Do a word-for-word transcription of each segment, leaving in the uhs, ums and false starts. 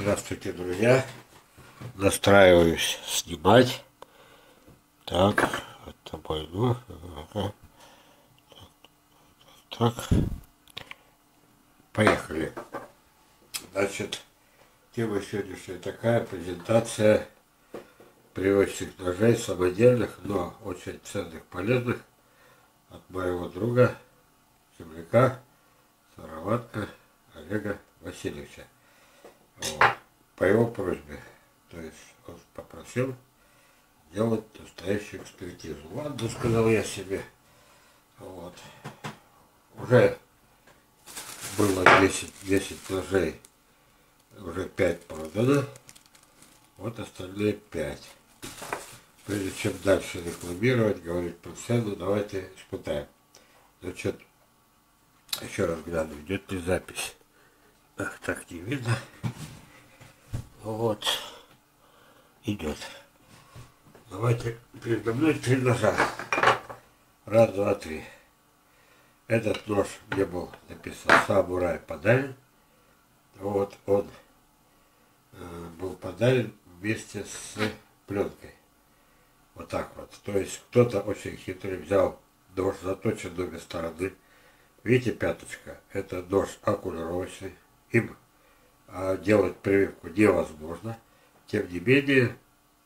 Здравствуйте, друзья. Настраиваюсь снимать. Так, это пойду. Ага. Так, поехали. Значит, тема сегодняшняя такая: презентация привычных ножей, самодельных, но очень ценных, полезных, от моего друга, земляка, Сыроватка Олега Васильевича. Вот. По его просьбе. То есть он попросил делать настоящую экспертизу. Ладно, сказал я себе. Вот. Уже было десять, десять ножей, уже пять продано. Вот остальные пять. Прежде чем дальше рекламировать, говорить про цену, давайте испытаем. Значит, еще раз гляну, идет ли запись. Ах, так не видно. Вот. Идет. Давайте, передо мной три ножа. Раз, два, три. Этот нож мне был написан «Самурай» подарен. Вот он э, был подарен вместе с пленкой. Вот так вот. То есть кто-то очень хитрый взял нож, заточен в обе стороны. Видите, пяточка? Это нож окулировочный. Им а, делать прививку невозможно. Тем не менее,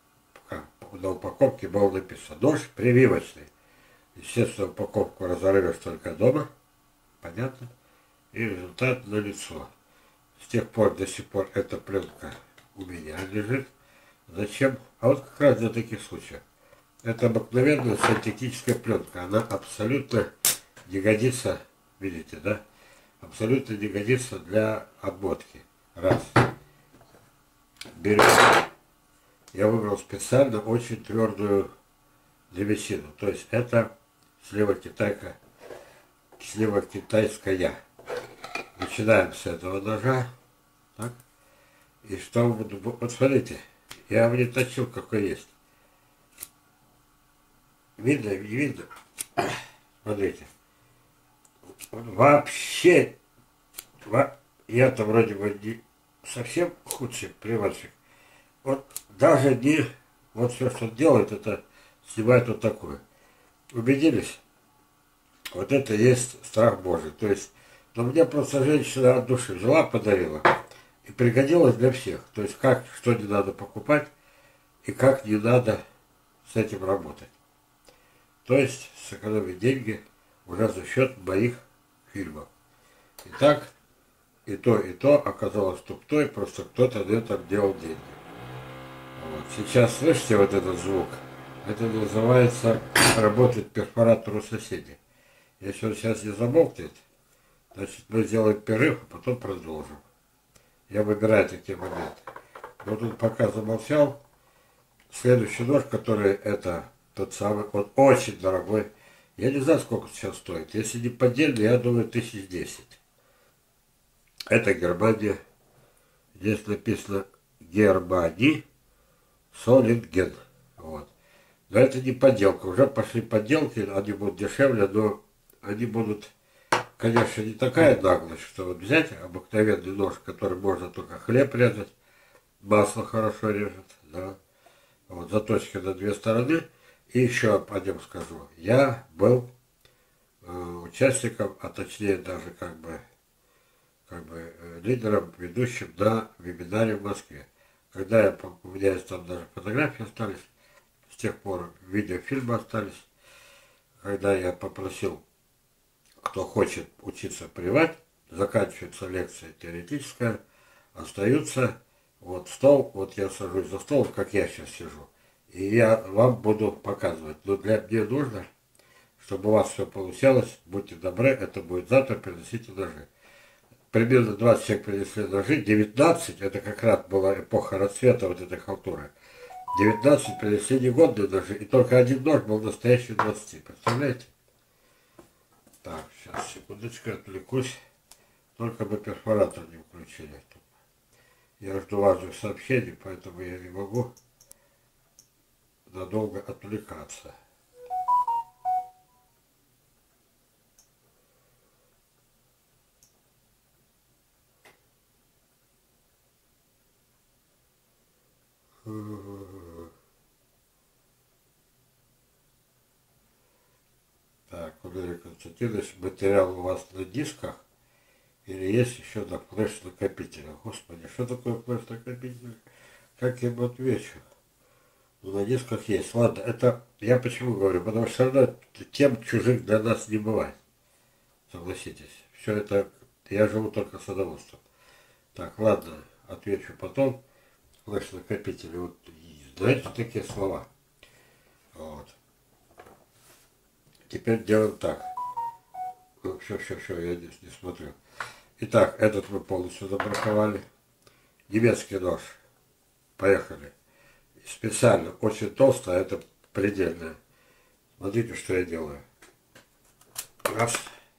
на упаковке было написано «Нож прививочный». Естественно, упаковку разорвешь только дома. Понятно? И результат налицо. С тех пор до сих пор эта пленка у меня лежит. Зачем? А вот как раз для таких случаев. Это обыкновенная синтетическая пленка. Она абсолютно не годится, видите, да? Абсолютно не годится для обмотки. Раз. Берем. Я выбрал специально очень твердую древесину. То есть это слева китайка, слева китайская. Начинаем с этого ножа. Так. И что буду... Вот смотрите, я вам не точил, какой есть. Видно, не видно? Смотрите. Вообще, я-то вроде бы не совсем худший приводчик. Вот даже не... Вот все, что он делает, это снимает вот такое. Убедились? Вот это и есть страх Божий. То есть, но мне просто женщина от души взяла, подарила. И пригодилось для всех. То есть, как, что не надо покупать, и как не надо с этим работать. То есть, сэкономить деньги уже за счет моих фильмов. Итак, и то, и то оказалось туптой, просто кто-то на этом делал деньги. Вот. Сейчас слышите вот этот звук? Это называется работает перфоратор у соседей. Если он сейчас не замолкнет, значит мы сделаем перерыв, а потом продолжим. Я выбираю такие моменты. Вот он пока замолчал. Следующий нож, который это тот самый, он очень дорогой. Я не знаю, сколько сейчас стоит. Если не поддельный, я думаю, тысяч десять. Это Германия. Здесь написано Германия Солинген. Вот. Но это не подделка. Уже пошли подделки, они будут дешевле, но они будут, конечно, не такая наглость, что вот взять обыкновенный нож, который можно только хлеб резать, масло хорошо режет, да. Вот, заточки на две стороны. И еще о нем скажу. Я был э, участником, а точнее даже как бы, как бы э, лидером, ведущим на вебинаре в Москве. Когда я, у меня есть там даже фотографии остались, с тех пор видеофильмы остались, когда я попросил, кто хочет учиться привать, заканчивается лекция теоретическая, остаются, вот стол, вот я сажусь за стол, как я сейчас сижу, и я вам буду показывать. Но для мне нужно, чтобы у вас все получалось, будьте добры, это будет завтра, приносите ножи. Примерно двадцать человек принесли ножи, девятнадцать, это как раз была эпоха расцвета вот этой халтуры. девятнадцать принесли негодные ножи, и только один нож был настоящий двадцати. Представляете? Так, сейчас, секундочку, отвлекусь. Только бы перфоратор не включили. Я жду важных сообщений, поэтому я не могу надолго отвлекаться. Константинович, материал у вас на дисках или есть еще на флеш-накопителях? Господи, что такое флеш-накопитель? Как я ему отвечу? Ну, на дисках есть. Ладно, это я почему говорю? Потому что все равно тем чужих для нас не бывает. Согласитесь. Все это, я живу только садоводством. Так, ладно, отвечу потом. Флеш-накопители. Вот, знаете такие слова? Вот. Теперь делаем так. Ну, все, все, все, я здесь не смотрю. Итак, этот мы полностью забраковали. Немецкий нож. Поехали. Специально, очень толсто, а это предельное. Смотрите, что я делаю. Раз.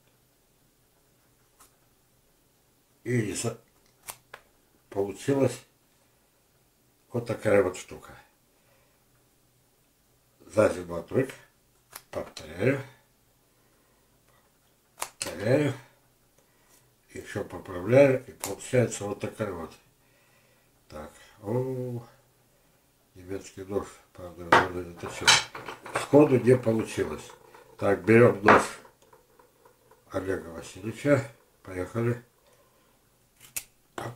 И получилась вот такая вот штука. За зиму отвык. Повторяю. Повторяю. Еще поправляю. И получается вот такая вот. Так. О, немецкий нож. Правда, надо не точить. Сходу не получилось. Так, берем нож Олега Васильевича. Поехали. Оп.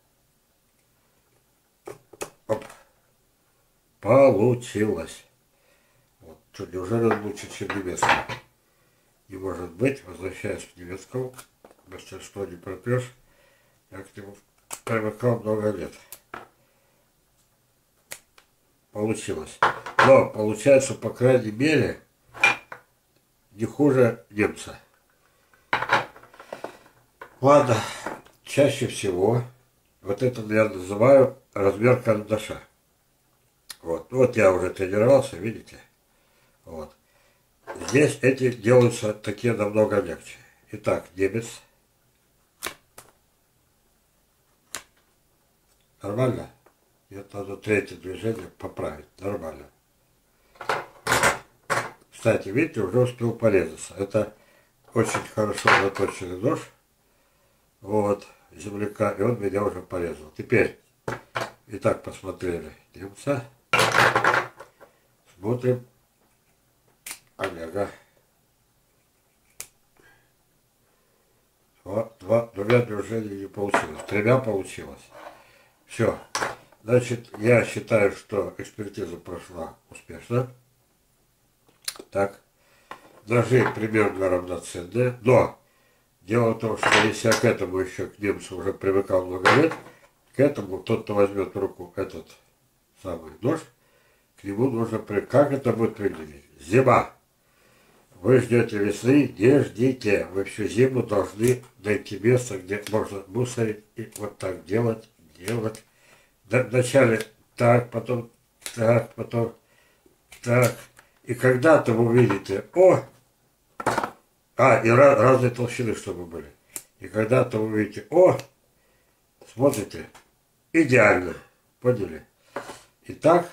Оп. Получилось. Вот, что, неужели он лучше, чем немецкий? Не может быть. Возвращаясь к немецкому. Мастерство не пропьешь. Я к нему привыкал много лет. Получилось. Но получается, по крайней мере, не хуже немца. Ладно, чаще всего, вот это я называю размер карандаша. Вот, вот я уже тренировался, видите? Вот. Здесь эти делаются такие намного легче. Итак, немец. Нормально? Нет, надо третье движение поправить. Нормально. Кстати, видите, уже успел порезаться. Это очень хорошо заточенный нож. Вот, земляка. И он меня уже порезал. Теперь, итак, посмотрели немца. Смотрим Олега. Два, два, двумя движениями не получилось. Тремя получилось. Все. Значит, я считаю, что экспертиза прошла успешно. Так. Ножи примерно равноценные. Но дело в том, что если я к этому еще, к немцу, уже привыкал много лет, к этому тот, кто возьмет в руку этот самый нож, к нему нужно привыкать. Как это будет выглядеть? Зима. Вы ждете весны, не ждите. Вы всю зиму должны найти место, где можно мусорить и вот так делать, делать. Вначале так, потом так, потом так. И когда-то вы увидите, о, а, и ra разные толщины, чтобы были. И когда-то вы увидите, о, смотрите, идеально, поняли? Итак,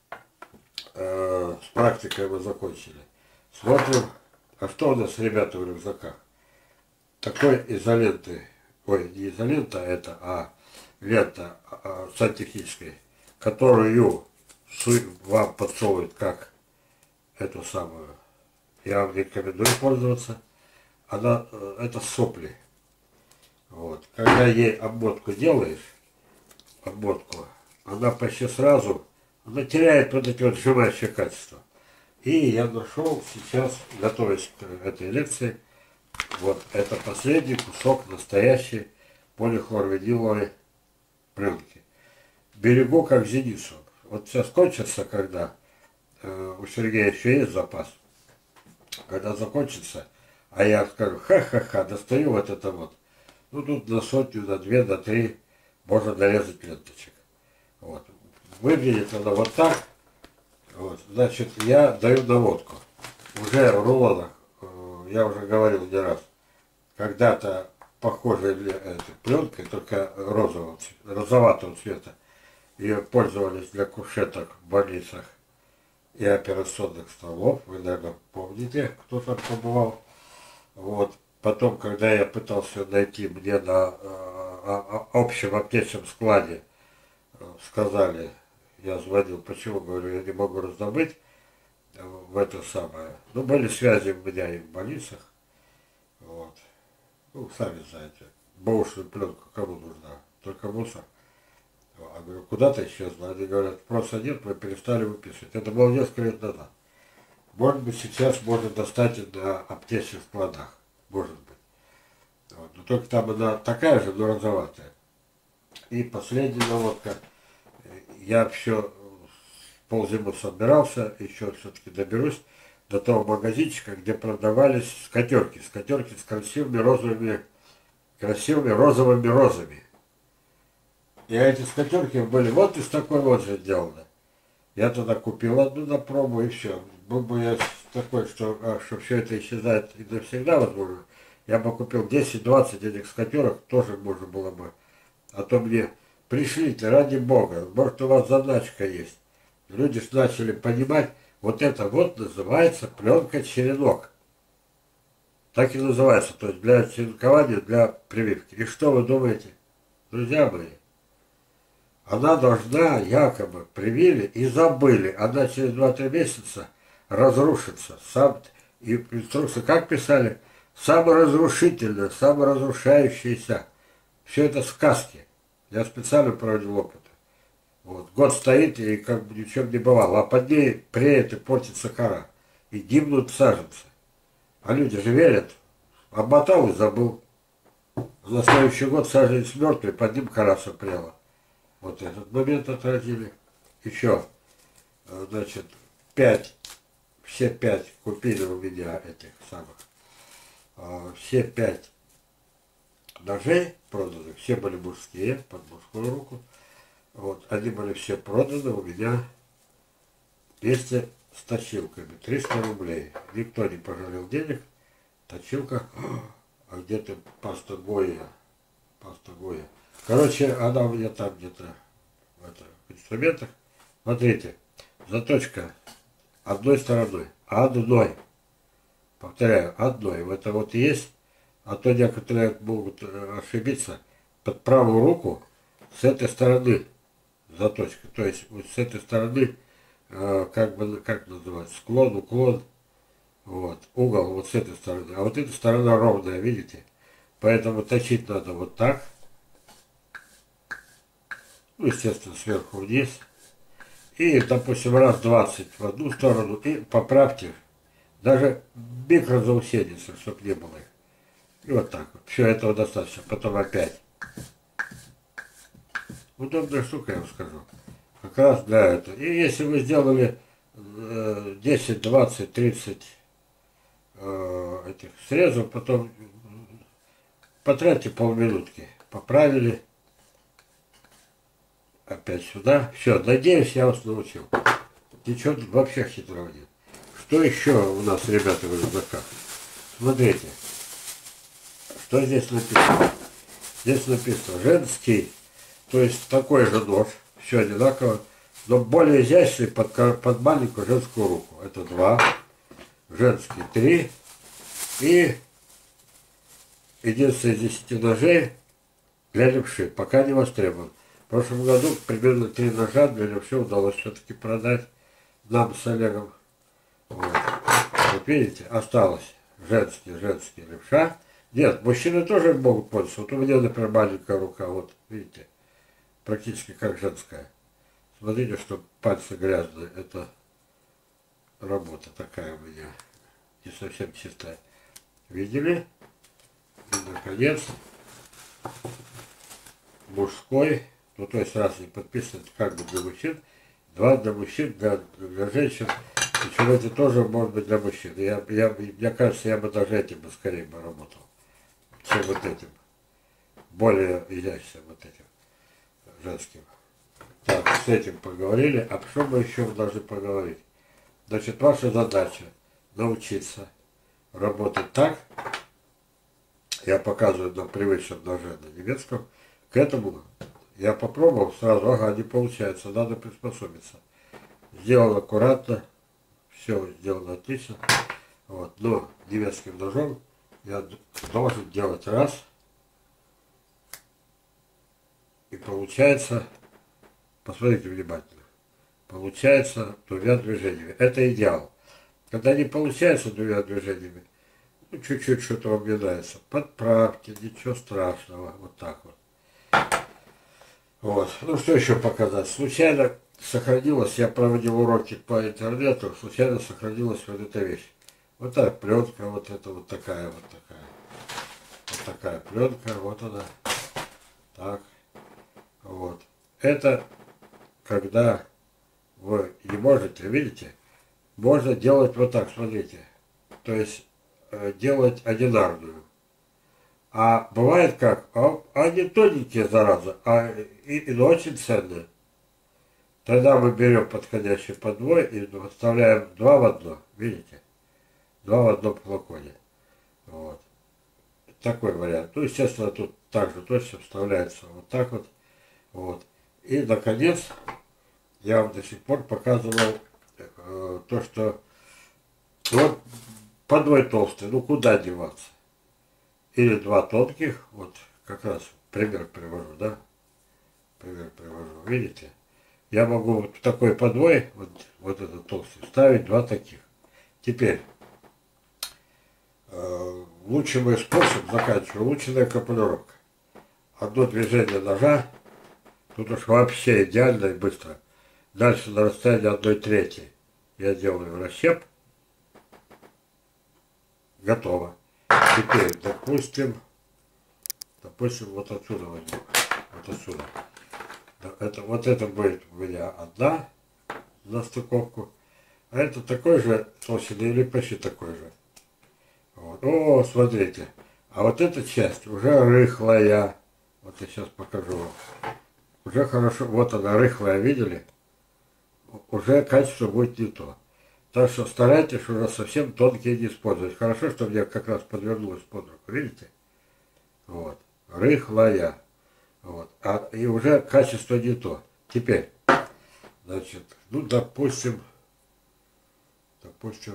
э, с практикой мы закончили. Смотрим, а что у нас, ребята, в рюкзаках? Такой изоленты, ой, не изолента это, а лента а, сантехнической, которую вам подсовывают как эту самую, я вам рекомендую пользоваться, она, это сопли. Вот. Когда ей обмотку делаешь, обмотку, она почти сразу, она теряет вот эти вот сжимающие качества. И я нашел сейчас, готовясь к этой лекции, вот это последний кусок настоящей полихлорвиниловой пленки. Берегу как зеницу. Вот сейчас кончится, когда э, у Сергея еще есть запас. Когда закончится, а я скажу, ха-ха-ха, достаю вот это вот. Ну тут на сотню, на две, на три можно нарезать ленточек. Вот. Выглядит она вот так. Вот. Значит, я даю наводку. Уже в рулонах, э, я уже говорил не раз, когда-то похожей пленкой, только розового, розоватого цвета. Ее пользовались для кушеток в больницах и операционных столов. Вы, наверное, помните, кто там побывал. Вот. Потом, когда я пытался найти мне на э, общем аптечном складе, э, сказали, я звонил, почему, говорю, я не могу раздобыть в это самое. Ну, были связи у меня и в больницах. Вот. Ну, сами знаете, бэушную пленку кому нужна? Только мусор. А говорю, куда-то исчезла. Они говорят, просто нет, мы перестали выписывать. Это было несколько лет назад. Может быть, сейчас можно достать и на аптечных складах. Может быть. Вот. Но только там она такая же, но розоватая. И последняя наводка. Я все ползимы собирался, еще все-таки доберусь до того магазинчика, где продавались скатерки. Скатерки с красивыми розовыми, красивыми розовыми розами. И эти скатерки были вот из такой вот же сделаны. Я тогда купил одну на пробу и все. Был бы я такой, что, а, что все это исчезает и навсегда, возможно, я бы купил десять-двадцать этих скатерок, тоже можно было бы. А то мне пришлите, ради Бога, может у вас заначка есть. Люди ж начали понимать, вот это вот называется пленка-черенок. Так и называется, то есть для черенкования, для прививки. И что вы думаете, друзья мои? Она должна, якобы, привили и забыли. Она через два-три месяца разрушится. Сам, и инструкции как писали? Саморазрушительная, саморазрушающаяся. Все это сказки. Я специально проводил опыт. Вот. Год стоит и как бы ничем не бывало. А под ней преет и портится кора. И гибнут саженцы. А люди же верят. Обмотал и забыл. На следующий год саженец мертвый, под ним кора сопрела. Вот этот момент отразили. Еще, значит, пять, все пять купили у меня этих самых, все пять ножей проданы, все были мужские, под мужскую руку. Вот, они были все проданы у меня вместе с точилками, триста рублей. Никто не пожалел денег. Точилка, а где-то паста Гоя, паста Гоя. Короче, она у меня там где-то в, это, в инструментах. Смотрите, заточка одной стороной, одной. Повторяю, одной. Это вот есть, а то некоторые могут ошибиться. Под правую руку с этой стороны заточка. То есть вот с этой стороны, э, как бы, как называется, склон, уклон, вот, угол вот с этой стороны. А вот эта сторона ровная, видите? Поэтому точить надо вот так. Ну, естественно, сверху вниз. И, допустим, раз двадцать в одну сторону. И поправьте. Даже микрозаусеницы, чтобы не было их. И вот так вот. Все этого достаточно. Потом опять. Удобная штука, я вам скажу. Как раз для этого. И если вы сделали десять, двадцать, тридцать э, этих срезов, потом потратьте полминутки. Поправили. Опять сюда. Все, надеюсь, я вас научил. Ничего тут вообще хитрого нет. Что еще у нас, ребята, в рюкзаках? Смотрите. Что здесь написано? Здесь написано женский, то есть такой же нож, все одинаково, но более изящный под, под маленькую женскую руку. Это два, женский три и единственное из десяти ножей для левши, пока не востребован. В прошлом году примерно три ножа для левши удалось все-таки продать нам с Олегом. Вот. Вот видите, осталось женский, женский левша. Нет, мужчины тоже могут пользоваться. Вот у меня, например, маленькая рука, вот, видите, практически как женская. Смотрите, что пальцы грязные. Это работа такая у меня, не совсем чистая. Видели? И, наконец, мужской, ну, то есть раз не подписано, как бы для мужчин, два для мужчин, для, для женщин. Причем эти тоже может быть для мужчин. Я, я, мне кажется, я бы даже этим бы скорее бы работал, чем вот этим. Более изящным вот этим женским. Так, с этим поговорили. А что мы еще должны поговорить? Значит, ваша задача научиться работать так. Я показываю на привычном ноже на немецком. К этому я попробовал сразу, ага, не получается, надо приспособиться. Сделал аккуратно, все сделано отлично. Вот. Но немецким ножом я должен делать раз. И получается, посмотрите внимательно, получается двумя движениями. Это идеал. Когда не получается двумя движениями, Ну, чуть-чуть что-то вам не нравится. Подправьте, ничего страшного. Вот так вот. Вот. Ну, что еще показать? Случайно сохранилось, я проводил уроки по интернету, случайно сохранилась вот эта вещь. Вот эта пленка, вот эта вот такая, вот такая. Вот такая пленка, вот она. Так. Вот. Это когда вы не можете, видите, можно делать вот так, смотрите. То есть э, делать одинарную. А бывает как? А, они тоненькие, зараза, а и, и очень ценные. Тогда мы берем подходящий подвой и вставляем два в одно. Видите? Два в одном флаконе. Вот. Такой вариант. Ну, естественно, тут также точно вставляется вот так вот. Вот. И, наконец, я вам до сих пор показывал э, то, что вот подвой толстый, ну куда деваться? Или два тонких, вот как раз пример привожу, да? Пример привожу, видите? Я могу вот в такой подвой, вот, вот этот толстый, ставить два таких. Теперь, э, лучший мой способ, заканчиваю, улучшенная капулировка. Одно движение ножа, тут уж вообще идеально и быстро. Дальше на расстоянии одной трети я делаю расщеп. Готово. Теперь, допустим, допустим, вот отсюда возьму, вот отсюда. Это, вот это будет у меня одна на стыковку, а это такой же толщины или почти такой же. Вот. О, смотрите, а вот эта часть уже рыхлая. Вот я сейчас покажу вам. Уже хорошо, вот она рыхлая, видели? Уже качество будет не то. Так что старайтесь уже совсем тонкие не использовать. Хорошо, что мне как раз подвернулось под руку, видите? Вот, рыхлая. Вот, а и уже качество не то. Теперь, значит, ну, допустим, допустим,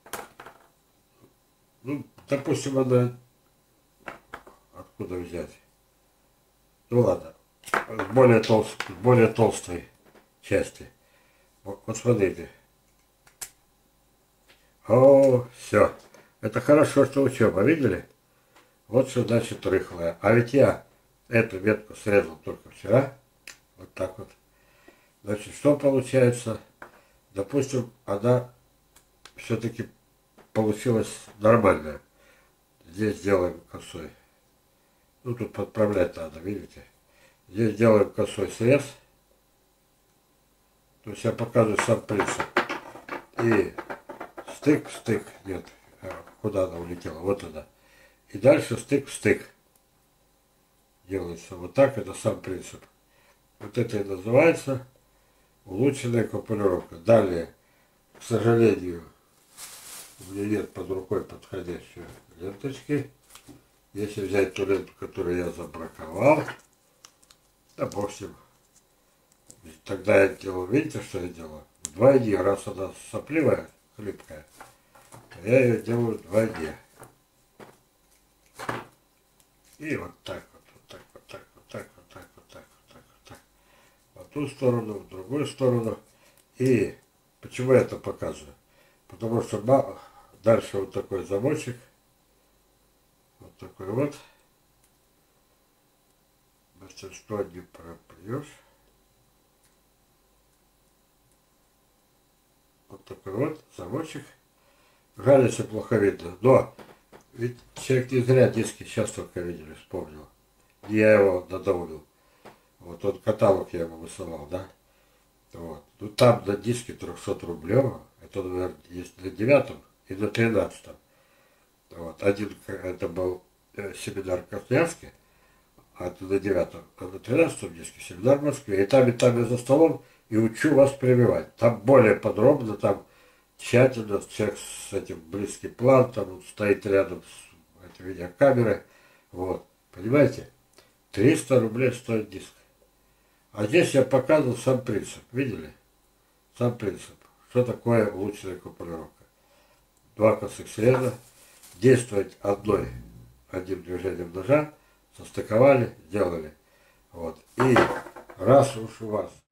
ну, допустим, она, откуда взять? Ну, ладно, с более, толст, более толстой части. Вот, вот смотрите. О, все. Это хорошо, что учеба, видели? Вот что значит рыхлая. А ведь я эту ветку срезал только вчера. Вот так вот. Значит, что получается? Допустим, она все-таки получилась нормальная. Здесь делаем косой. Ну, тут подправлять надо, видите? Здесь делаем косой срез. То есть я показываю сам принцип. И стык, стык, нет, куда она улетела? Вот она. И дальше стык в стык. Делается вот так, это сам принцип. Вот это и называется улучшенная капулировка. Далее, к сожалению, у меня нет под рукой подходящей ленточки. Если взять ту ленту, которую я забраковал, да бог с ним. Тогда я делал, видите, что я делаю? Вдвойне, раз она сопливая, хлипкая, то я ее делаю вдвойне. И вот так вот, вот так, вот так, вот так, вот так, вот так, вот так, вот так. В одну сторону, в другую сторону. И почему я это показываю? Потому что дальше вот такой замочек. Вот такой вот. Мастерство не пропьешь. Вот такой вот замочек. Жаль, если плохо видно. Но ведь человек не зря диски сейчас только видели, вспомнил. Я его надоумил. Вот он каталог я ему высылал, да? Вот. Ну там на диске трехсот рублевого, это, наверное, есть на девятом и на тринадцатом. Вот. Один это был э, семинар в Красноярске, а это на девятом, а на тринадцатом диске семинар в Москве. И там, и там я за столом и учу вас прививать. Там более подробно, там тщательно, человек с этим близкий план, там он стоит рядом с этой видеокамерой. Вот. Понимаете? триста рублей стоит диск. А здесь я показывал сам принцип. Видели? Сам принцип. Что такое улучшенная капулировка? Два косых среза. Действовать одной, одним движением ножа. Состыковали, сделали. Вот. И раз уж у вас